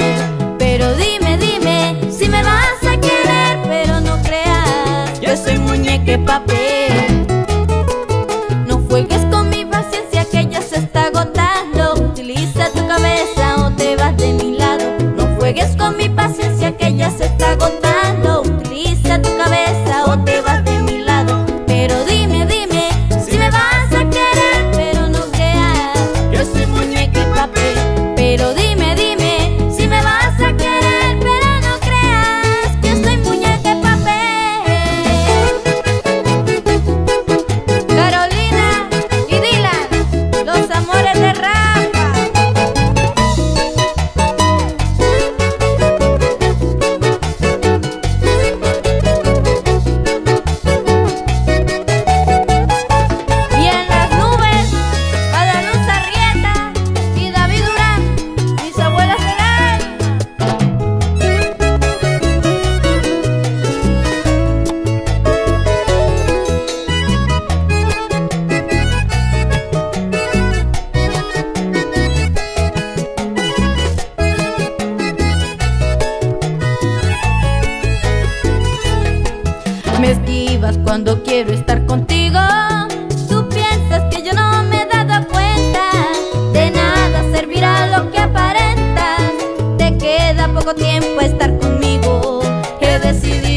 Pero dime, dime si me vas a querer, pero no creas, yo soy muñeca de papel. No juegues con mi paciencia que ya se está agotando. Utiliza tu cabeza o te vas de mi lado. No juegues con mi paciencia que ya se está agotando. Utiliza tu cabeza o te vas de mi lado. Pero dime, dime si me vas a querer, pero no creas, yo soy muñeca de papel. Pero dime, dime si me vas a querer, pero no creas que soy muñeca de papel. Carolina y Dylan, los amores de Rafa. Y en las nubes, Badaluz Arrieta y David Durán, mis abuelas del alma. Me esquivas cuando quiero estar contigo. Tú piensas que yo no me he dado cuenta. De nada servirá lo que aparentas. Te queda poco tiempo a estar conmigo. He decidido